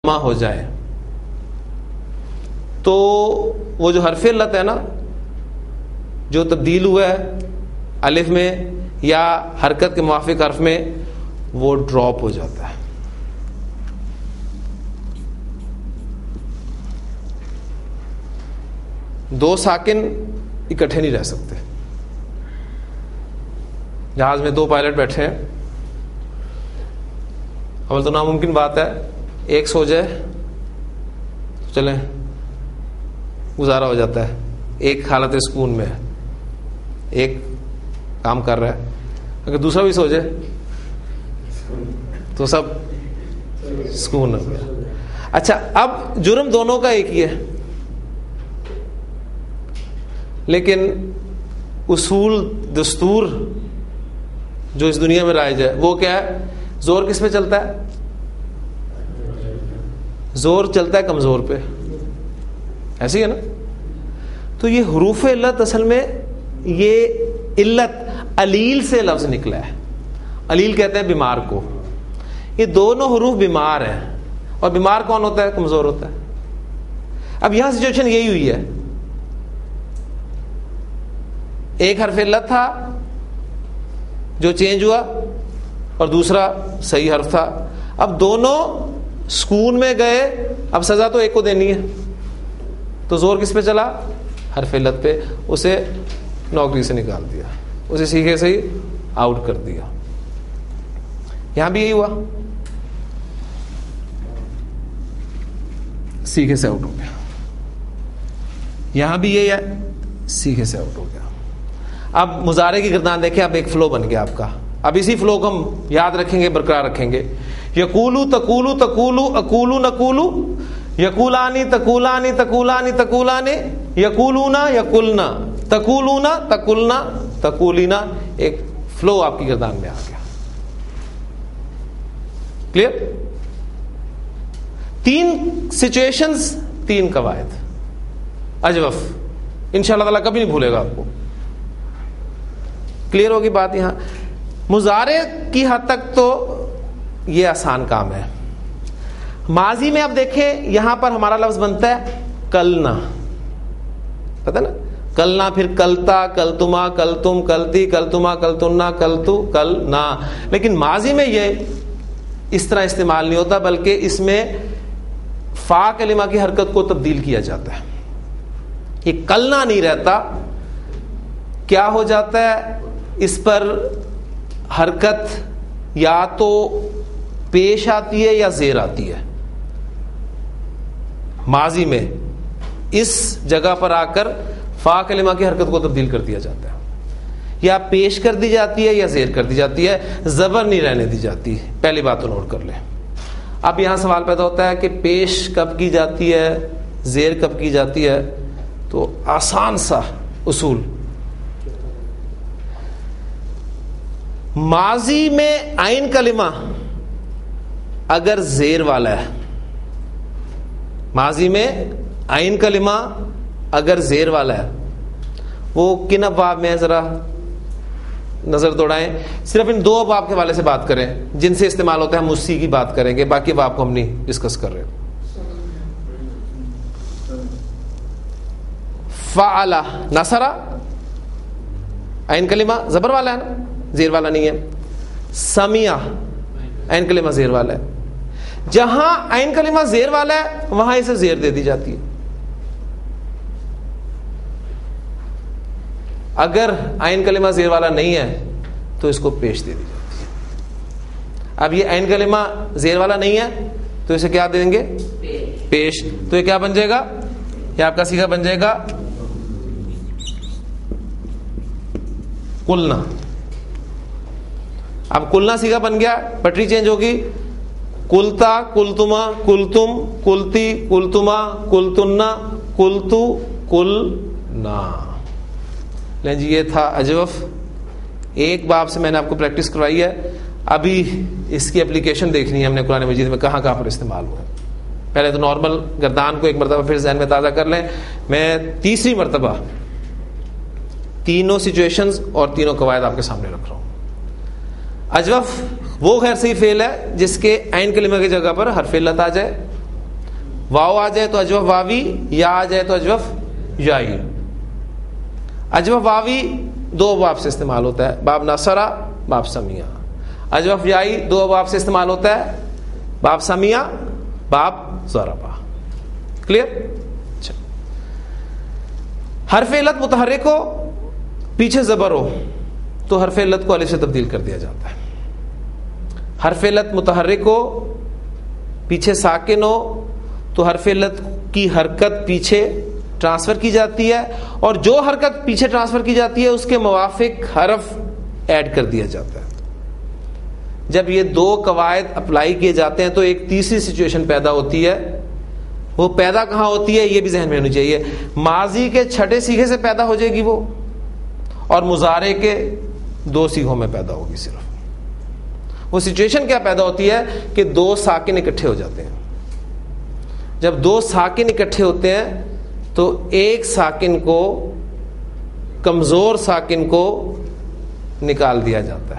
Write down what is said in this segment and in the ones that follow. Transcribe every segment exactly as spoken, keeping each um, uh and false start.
ہو جائے تو وہ جو حرف علت ہے نا جو تبدیل ہوا ہے الف میں یا حرکت کے موافق حرف میں وہ ڈراپ ہو جاتا ہے. دو ساکن اکٹھے نہیں رہ سکتے. جہاز میں دو پائلٹ بیٹھے ہیں, اول تو ناممکن بات ہے ایک سو جائے تو چلیں گزارا ہو جاتا ہے, ایک حالت سکون میں ہے, ایک کام کر رہا ہے, اگر دوسرا بھی سو جائے تو سب سکون ہو گیا. اچھا اب جرم دونوں کا ایک ہی ہے, لیکن اصول دستور جو اس دنیا میں رائج ہے وہ کیا ہے؟ زور کس پہ چلتا ہے؟ زور چلتا ہے کمزور پہ, ایسی ہے نا. تو یہ حروف علت اصل میں یہ علت علیل سے لفظ نکلا ہے. علیل کہتے ہیں بیمار کو. یہ دونوں حروف بیمار ہیں, اور بیمار کون ہوتا ہے؟ کمزور ہوتا ہے. اب یہاں سچویشن یہی ہوئی ہے, ایک حرف علت تھا جو چینج ہوا اور دوسرا صحیح حرف تھا. اب دونوں سکون میں گئے, اب سزا تو ایک کو دینی ہے, تو زور کس پہ چلا؟ حرف علت پہ. اسے نوکری سے نکال دیا, اسے سیکھے سے ہی آؤٹ کر دیا. یہاں بھی یہی ہوا, سیکھے سے آؤٹ ہو گیا. یہاں بھی یہی ہے, سیکھے سے آؤٹ ہو گیا. اب مضارع کی گردان دیکھیں, اب ایک فلو بن گیا آپ کا. اب اسی فلو کو ہم یاد رکھیں گے, برقرار رکھیں گے. یقولو تقولو تقولو اقولو نقولو, یقولانی تقولانی تقولانی تقولانی, یقولونا یقولنا, تقولونا تقولنا تقولینا. ایک فلو آپ کی گردان میں آ گیا. کلیئر؟ تین سچویشنز, تین قواعد. اجوف انشاءاللہ تعالیٰ کبھی نہیں بھولے گا آپ کو. کلیئر ہوگی بات؟ یہاں مضارع کی حد تک تو یہ آسان کام ہے. ماضی میں اب دیکھیں, یہاں پر ہمارا لفظ بنتا ہے کلنا, پتہ نا, کلنا, پھر کلتا, کلتما, کلتم, کلتی, کلتما, کلتنا, کلتو, کلنا. لیکن ماضی میں یہ اس طرح استعمال نہیں ہوتا, بلکہ اس میں فا کلمہ کی حرکت کو تبدیل کیا جاتا ہے. یہ کلنا نہیں رہتا, کیا ہو جاتا ہے؟ اس پر حرکت یا تو پیش آتی ہے یا زیر آتی ہے. ماضی میں اس جگہ پر آ کر فا کلمہ کی حرکت کو تبدیل کر دیا جاتا ہے, یا پیش کر دی جاتی ہے یا زیر کر دی جاتی ہے, زبر نہیں رہنے دی جاتی. پہلی بات تو نوٹ کر لیں. اب یہاں سوال پیدا ہوتا ہے کہ پیش کب کی جاتی ہے, زیر کب کی جاتی ہے. تو آسان سا اصول, ماضی میں عین کلمہ اگر زیر والا ہے, ماضی میں عین کلمہ اگر زیر والا ہے, وہ کن ابواب میں ہے؟ ذرا نظر دوڑائیں. صرف ان دو ابواب کے حوالے سے بات کریں جن سے استعمال ہوتا ہے, ہم اسی کی بات کریں گے, باقی ابواب کو ہم نہیں ڈسکس کر رہے. فعل نصر, عین کلمہ زبر والا ہے نا, زیر والا نہیں ہے. سمع, عین کلمہ زیر والا ہے. جہاں عین کلمہ زیر والا ہے وہاں اسے زیر دے دی جاتی ہے. اگر عین کلمہ زیر والا نہیں ہے تو اس کو پیش دے دی جاتی ہے. اب یہ عین کلمہ زیر والا نہیں ہے تو اسے کیا دیں گے؟ پیش. تو یہ کیا بن جائے گا؟ یہ آپ کا صیغہ بن جائے گا قلنا. اب قلنا صیغہ بن گیا, پٹری چینج ہوگی. قلتا, قلتما, قلتم, قلتی, قلتما, قلتنا, قلتو, قلنا. لیں جی, یہ تھا اجوف. ایک باب سے میں نے آپ کو پریکٹس کروائی ہے, ابھی اس کی اپلیکیشن دیکھنی ہے ہم نے قرآن مجید میں کہاں کہاں پر استعمال ہوا. پہلے تو نارمل گردان کو ایک مرتبہ پھر ذہن میں تازہ کر لیں. میں تیسری مرتبہ تینوں سچویشنز اور تینوں قواعد آپ کے سامنے رکھ رہا ہوں. اجوف وہ غیر صحیح فعل ہے جس کے عین کلمہ کی جگہ پر حرف علت آ جائے, واو آ جائے تو اجوف واوی، یا آ جائے تو اجوف یائی. اجوف واوی دو باب سے استعمال ہوتا ہے، باب نصرہ، باب سمیع. اجوف یائی دو باب سے استعمال ہوتا ہے، باب سمیع، باب ضربہ. کلیئر؟ اچھا. حرف علت متحرک ہو، پیچھے زبر ہو تو حرف علت کو الف سے تبدیل کر دیا جاتا ہے. حرف علت متحرک ہو، پیچھے ساکن ہو تو حرف علت کی حرکت پیچھے ٹرانسفر کی جاتی ہے، اور جو حرکت پیچھے ٹرانسفر کی جاتی ہے اس کے موافق حرف ایڈ کر دیا جاتا ہے. جب یہ دو قواعد اپلائی کیے جاتے ہیں تو ایک تیسری سچویشن پیدا ہوتی ہے. وہ پیدا کہاں ہوتی ہے یہ بھی ذہن میں ہونی چاہیے. ماضی کے چھٹے سیغے سے پیدا ہو جائے گی وہ، اور مضارع کے دو سیغوں میں پیدا ہوگی. صرف وہ سچویشن کیا پیدا ہوتی ہے کہ دو ساکن اکٹھے ہو جاتے ہیں. جب دو ساکن اکٹھے ہوتے ہیں تو ایک ساکن کو، کمزور ساکن کو نکال دیا جاتا ہے.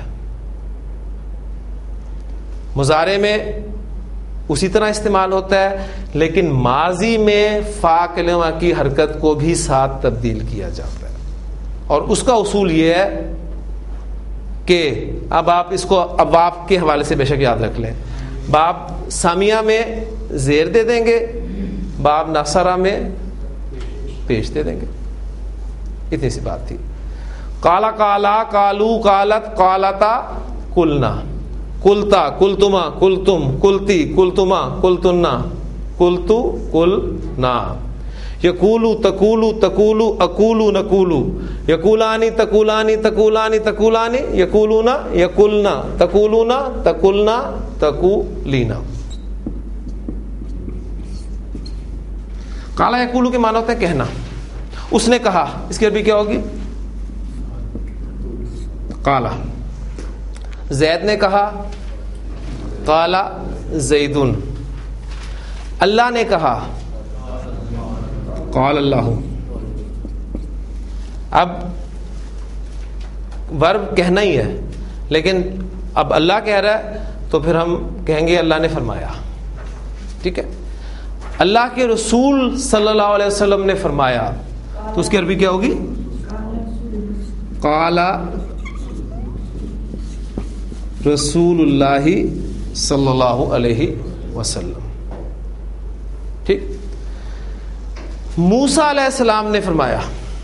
مضارع میں اسی طرح استعمال ہوتا ہے، لیکن ماضی میں فا کلمہ کی حرکت کو بھی ساتھ تبدیل کیا جاتا ہے. اور اس کا اصول یہ ہے کہ اب آپ اس کو اب آپ کے حوالے سے بے شک یاد رکھ لیں. باب سامیہ میں زیر دے دیں گے، باب ناصرہ میں پیش دے دیں گے. اتنی سی بات تھی. کالا کالا، کالو، کالت، کالتا، کلنا، کلتا، کلتما، کلتم، کلتی، کلتما، کلتنا، کلتو، کلنا. یقولو، تقولو، تقولو، اقولو، نقولو. یقولانی، تقولانی، تقولانی، تقولانی. یقولون، یقولنا، تقولون، تقولنا، تقولینا. کالا یقولو کے معنی ہوتا ہے کہنا. اس نے کہا، اس کی عربی کیا ہوگی؟ کالا. زید نے کہا، قالا زیدن. اللہ نے کہا، قال اللہ. اب ورب کہنا ہی ہے، لیکن اب اللہ کہہ رہا ہے تو پھر ہم کہیں گے اللہ نے فرمایا. ٹھیک ہے. اللہ کے رسول صلی اللہ علیہ وسلم نے فرمایا تو اس کی عربی کیا ہوگی؟ قال رسول اللہ صلی اللہ علیہ وسلم. ٹھیک. موسیٰ علیہ السلام نے فرمایا.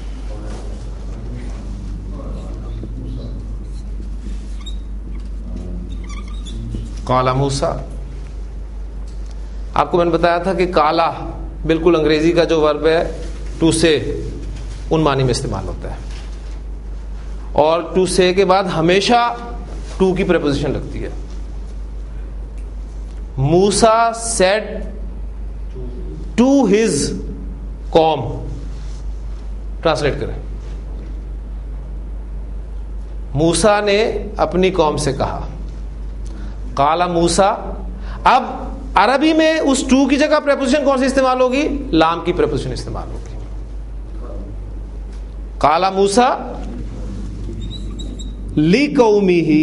قال موسیٰ. آپ کو میں نے بتایا تھا کہ کالا بالکل انگریزی کا جو ورب ہے ٹو سے، ان معنی میں استعمال ہوتا ہے، اور ٹو سے کے بعد ہمیشہ ٹو کی پریپوزیشن لگتی ہے. موسیٰ سیڈ ٹو ہز قوم. ٹرانسلیٹ کریں. موسیٰ نے اپنی قوم سے کہا. قال موسیٰ. اب عربی میں اس ٹو کی جگہ پریپوزیشن کون سی استعمال ہوگی؟ لام کی پریپوزیشن استعمال ہوگی. قال موسیٰ لِقَوْمِهِ.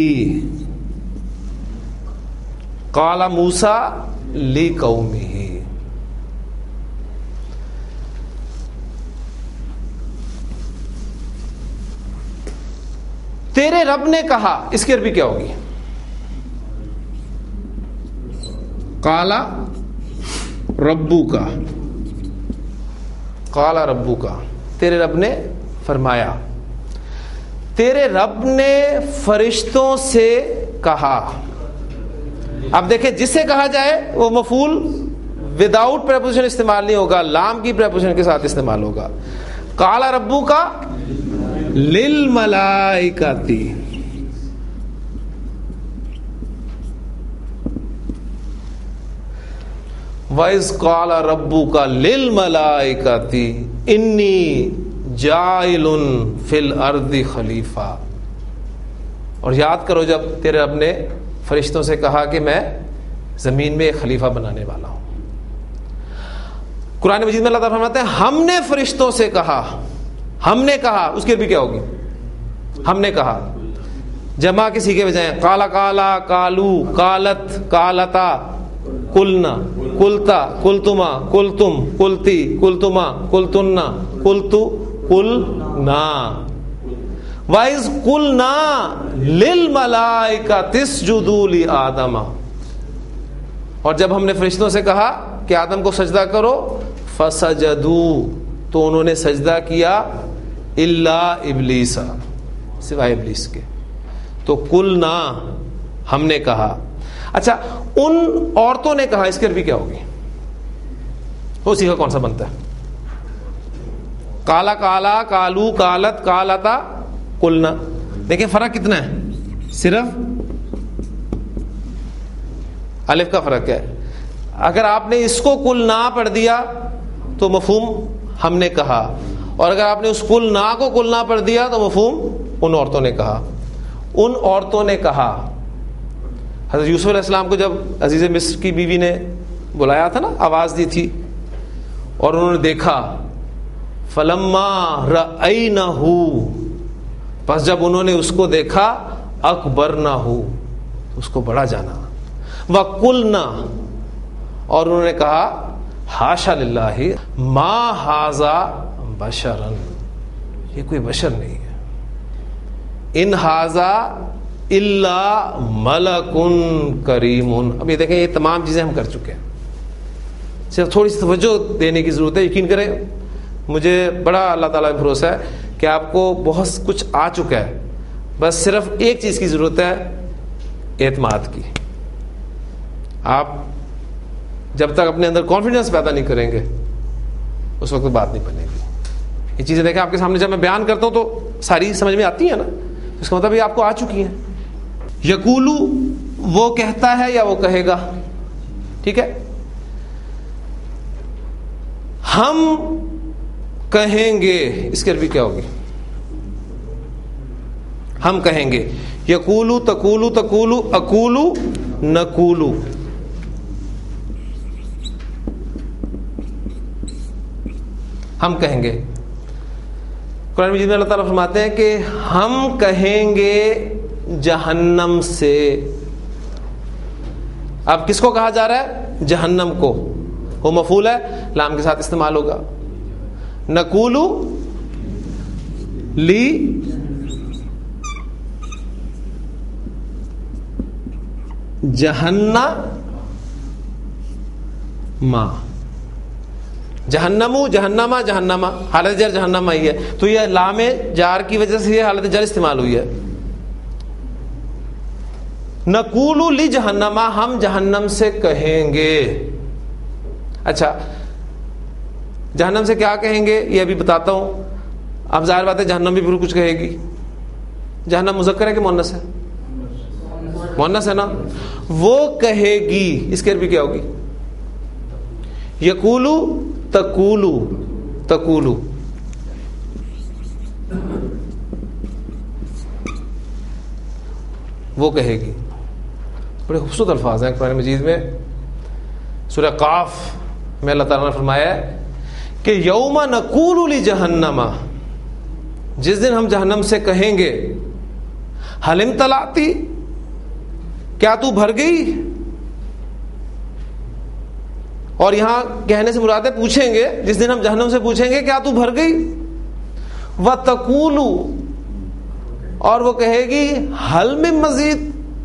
قال موسیٰ لِقَوْمِهِ. تیرے رب نے کہا، اس کی عربی کیا ہوگی؟ قال ربک. قال ربک. تیرے رب نے فرمایا. تیرے رب نے فرشتوں سے کہا. اب دیکھیں جس سے کہا جائے وہ مفعول وداؤٹ پریپوزیشن استعمال نہیں ہوگا، لام کی پریپوزیشن کے ساتھ استعمال ہوگا. قال ربک للملائکۃ. وَإِذْ قَالَ رَبُّكَ لِلْمَلَائِكَةِ إِنِّي جَاعِلٌ فِي الْأَرْضِ خَلِيفَةً. اور یاد کرو جب تیرے رب نے فرشتوں سے کہا کہ میں زمین میں ایک خلیفہ بنانے والا ہوں. قرآن مجید میں اللہ تعالیٰ فرماتے ہیں ہم نے فرشتوں سے کہا. ہم نے کہا، اس کی عربی کیا ہوگی؟ ہم نے کہا. جمع کسی کے بجائے. قالا، کالا، کالو، کالت، کالتا، کلنا، کلتا کلتما کلتم کلتی کلتما کلتنا کلتو کلنا وَإِذْ قُلْنَا لِلْمَلَائِكَةِ اسْجُدُوا لِآدَمَ، اور جب ہم نے فرشتوں سے کہا کہ آدم کو سجدہ کرو، فَسَجَدُوا، تو انہوں نے سجدہ کیا، إِلَّا إِبْلِيسَ، سوائے ابلیس کے. تو قُلْنَا، ہم نے کہا. اچھا، ان عورتوں نے کہا، اس کی عربی کیا ہوگی؟ اسی کا کون سا بنتا ہے؟ کالا کالا، کالو، کالت، کالتا، قلنا. دیکھیں فرق کتنا ہے، صرف الف کا فرق ہے. اگر آپ نے اس کو قلنا پڑھ دیا تو مفہوم ہم نے کہا، اور اگر آپ نے اس قلنا کو قلنا پڑھ دیا تو مفہوم ان عورتوں نے کہا. ان عورتوں نے کہا، حضرت یوسف علیہ السلام کو جب عزیز مصر کی بیوی نے بلایا تھا نا، آواز دی تھی، اور انہوں نے دیکھا، فلما رأینہ، پس جب انہوں نے اس کو دیکھا، اکبرنہ، اس کو بڑا جانا، وقلنا، اور انہوں نے کہا، حاشا للہ ما ھذا بشرا، یہ کوئی بشر نہیں ہے، ان ھذا الا ملک کریم. اب یہ دیکھیں، یہ تمام چیزیں ہم کر چکے ہیں، صرف تھوڑی سی توجہ دینے کی ضرورت ہے. یقین کریں، مجھے بڑا اللہ تعالیٰ پہ بھروسہ ہے کہ آپ کو بہت کچھ آ چکا ہے، بس صرف ایک چیز کی ضرورت ہے، اعتماد کی. آپ جب تک اپنے اندر کانفیڈنس پیدا نہیں کریں گے، اس وقت بات نہیں بنے گی. یہ چیزیں دیکھیں آپ کے سامنے جب میں بیان کرتا ہوں تو ساری سمجھ میں آتی ہیں نا، اس کا مطلب یہ آپ کو آ چکی ہیں. یقولو، وہ کہتا ہے یا وہ کہے گا، ٹھیک ہے. ہم کہیں گے، اس کی عربی کیا ہوگی؟ ہم کہیں گے. یقولو، تقولو، تقولو، اقولو، نقولو. ہم کہیں گے. قرآن مجید میں اللہ تعالیٰ فرماتے ہیں کہ ہم کہیں گے جہنم سے. اب کس کو کہا جا رہا ہے؟ جہنم کو. وہ مفعول ہے، لام کے ساتھ استعمال ہوگا. نقولو لی جہنم ما، جہنمو، جہنما، جہنما، حالت جر جہنم آئی ہے، تو یہ لام جار کی وجہ سے یہ حالت جر استعمال ہوئی ہے. نقولو لی جہنما، ہم جہنم سے کہیں گے. اچھا، جہنم سے کیا کہیں گے یہ ابھی بتاتا ہوں. اب ظاہر بات ہے جہنم بھی پھر کچھ کہے گی. جہنم مذکر ہے کہ مؤنث ہے؟ مؤنث ہے نا. وہ کہے گی، اس کی عربی کیا ہوگی؟ یقولو، تقولو، تقولو. وہ کہے گی. بڑے خوبصورت الفاظ ہیں قرآن مجید میں. سورہ قاف میں اللہ تعالیٰ نے فرمایا ہے کہ یوم نقول لجہنم، جس دن ہم جہنم سے کہیں گے، حل امتلأتی، کیا تو بھر گئی؟ اور یہاں کہنے سے مراد ہے پوچھیں گے، جس دن ہم جہنم سے پوچھیں گے کیا تو بھر گئی. وتقول، اور وہ کہے گی حل من مزید.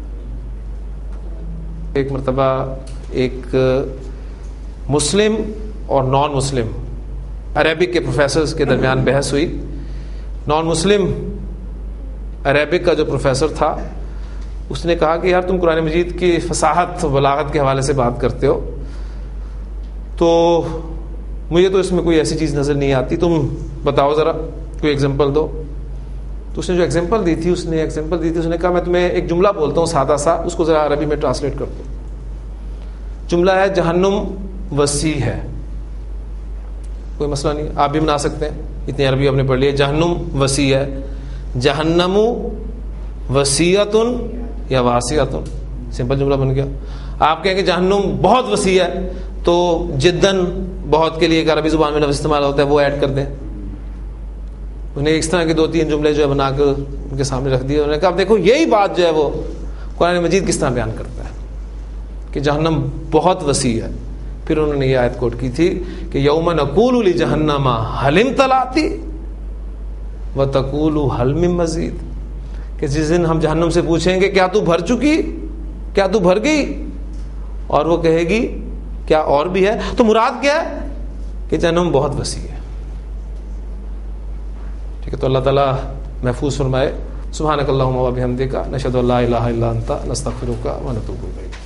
ایک مرتبہ ایک مسلم اور نان مسلم عربک کے پروفیسرز کے درمیان بحث ہوئی. نان مسلم عربک کا جو پروفیسر تھا اس نے کہا کہ یار تم قرآن مجید کی فصاحت و بلاغت کے حوالے سے بات کرتے ہو، تو مجھے تو اس میں کوئی ایسی چیز نظر نہیں آتی، تم بتاؤ ذرا کوئی ایگزامپل دو. تو اس نے جو ایگزامپل دی تھی اس نے ایگزامپل دی تھی اس نے کہا میں تمہیں ایک جملہ بولتا ہوں سادہ سا، اس کو ذرا عربی میں ٹرانسلیٹ کر دو. جملہ ہے جہنم وسیع ہے. کوئی مسئلہ نہیں، آپ بھی بنا سکتے ہیں، اتنی عربی آپ نے پڑھ لی ہے. جہنم وسیع ہے، جہنم وسیعتن یا واسعتن، سمپل جملہ بن گیا. آپ کہیں کہ جہنم بہت وسیع ہے تو جدن بہت کے لیے ایک عربی زبان میں لفظ استعمال ہوتا ہے، وہ ایڈ کر دیں. انہیں اس طرح کے دو تین جملے جو ہے بنا کر ان کے سامنے رکھ دیے. انہوں نے کہا اب دیکھو یہی بات جو ہے وہ قرآن مجید کس طرح بیان کرتا ہے کہ جہنم بہت وسیع ہے. پھر انہوں نے یہ آیت کوٹ کی تھی کہ یوم نقول لجہنم هل امتلأت وتقول هل من مزید، کہ جس دن ہم جہنم سے پوچھیں گے کیا تو بھر چکی، کیا تو بھر گئی، اور وہ کہے گی کیا اور بھی ہے. تو مراد کیا ہے کہ جہنم بہت وسیع ہے. ٹھیک ہے، تو اللہ تعالیٰ محفوظ فرمائے. سبحانک اللہم و بحمدک، نشہد ان لا الہ الا انت، نستغفرک و نتوب الیک.